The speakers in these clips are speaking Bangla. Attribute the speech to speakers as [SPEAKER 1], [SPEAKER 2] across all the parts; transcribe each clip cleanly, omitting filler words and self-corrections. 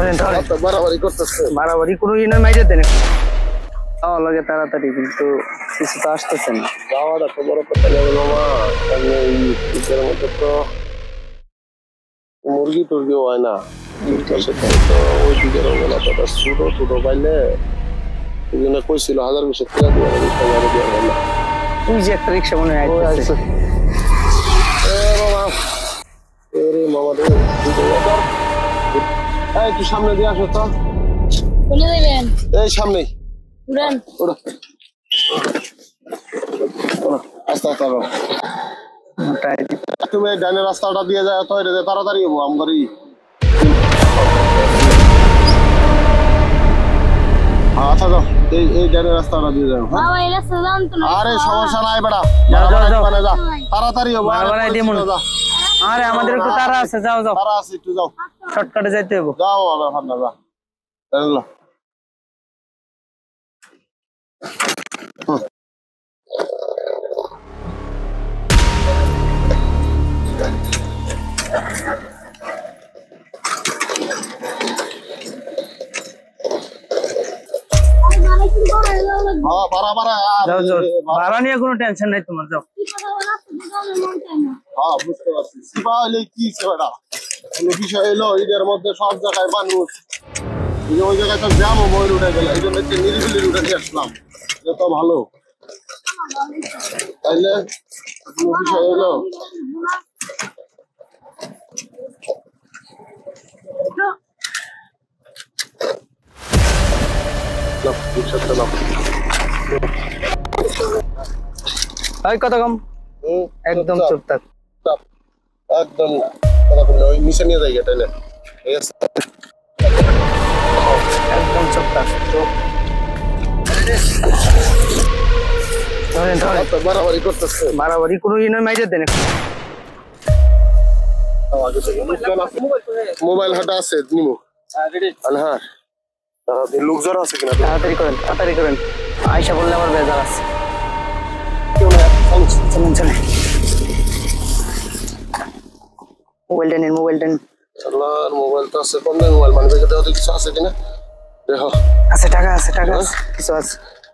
[SPEAKER 1] বাড়াবাড়ি করতেছে,
[SPEAKER 2] বাড়াবাড়ি কোনো ইনের মাইরে দেন যাওয়া লাগে তাড়াতাড়ি, কিন্তু কিছু তো আসতেছে না।
[SPEAKER 1] যাওয়াটা তো বড় কথা লাগে মামা, কারণ এই শীতের মধ্যে তো মুরগি টুরগিও হয় না। তো ওই দিকের ওগুলো তো ছুটো টুটো পাইলে ওই জন্য কইছিল 1000-20 টাকা দিয়ে রিক্সা গাড়ি দিয়ে হবে না।
[SPEAKER 2] ওই যে একটা রিক্সা মনে হয় আইতেছে।
[SPEAKER 1] মামা রে একটু সামনে দিয়ে আসো তো। এই সামনেই আস্তে আস্তে তুমি ডাইনের রাস্তাটা দিয়ে যায় তো তাড়াতাড়ি হবো আমার। আচ্ছা যাও, এই ডাইনের রাস্তাটা দিয়ে যাও। আরে সমস্যা নাই বেটা, তাড়াতাড়ি হবো।
[SPEAKER 2] আরে আমাদের একটু তাড়া আছে, যাও যাও,
[SPEAKER 1] তাড়া আছে একটু, যাও
[SPEAKER 2] শর্টকাটে যাইতে হবে।
[SPEAKER 1] যাও বাবা ভান্না যা।
[SPEAKER 2] ভাড়া নিয়ে কোনো টেনশন নাই তোমার, যাও।
[SPEAKER 1] বুঝতে পারছি, সিপা হইলে কি সেটা বিষয় এলো, ঈদের মধ্যে সব জায়গায় মানুষ, ওই জায়গায় তো জ্যাম বই উঠে গেল, এই জন্য নিরিবিলি উঠে নিয়ে আসলাম, যত ভালো। তাইলে বিষয় এলো
[SPEAKER 2] কত কম, একদম চুপ থাক,
[SPEAKER 1] একদম কথা বললে ওই নিচে নিয়ে যাই তাইলে, ঠিক আছে
[SPEAKER 2] একদম চুপ থাক।
[SPEAKER 1] বাড়াবাড়ি করতেছে,
[SPEAKER 2] বাড়াবাড়ি কোনো ইনের মাইরে দেন।
[SPEAKER 1] মোবাইল হাটা আছে নিমু। হ্যাঁ লোকজন আছে কিনা,
[SPEAKER 2] তাড়াতাড়ি করেন, তাড়াতাড়ি করেন, আয়সা বললে আমার বেজার আছে। চলেন চলেন, মোবাইলটা নিন, মোবাইলটা নিন।
[SPEAKER 1] মোবাইল তো আছে, কম দামি মোবাইল, মানে কিছু আছে কিনা দেখো।
[SPEAKER 2] আছে, টাকা আছে, টাকা আছে, কিছু আছে।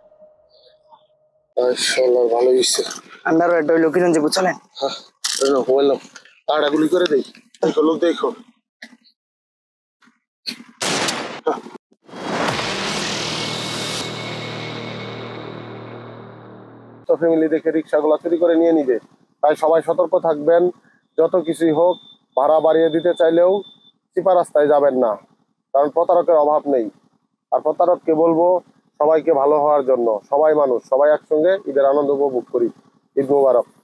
[SPEAKER 1] ভালো হয়েছে,
[SPEAKER 2] আন্ডারওয়্যার ডইলো কিরণ যাবো, চলেন।
[SPEAKER 1] হ্যাঁ মোবাইল নাও, তাড়াগুলি করে দেই, দেখো লোক দেখো। তো ফ্যামিলি দেখে রিক্সাগুলো চুরি করে নিয়ে নিবে, তাই সবাই সতর্ক থাকবেন। যত কিছুই হোক ভাড়া বাড়িয়ে দিতে চাইলেও চিপা রাস্তায় যাবেন না, কারণ প্রতারকের অভাব নেই। আর প্রতারককে বলবো সবাইকে ভালো হওয়ার জন্য, সবাই মানুষ, সবাই একসঙ্গে ঈদের আনন্দ উপভোগ করি। ঈদ মোবারক।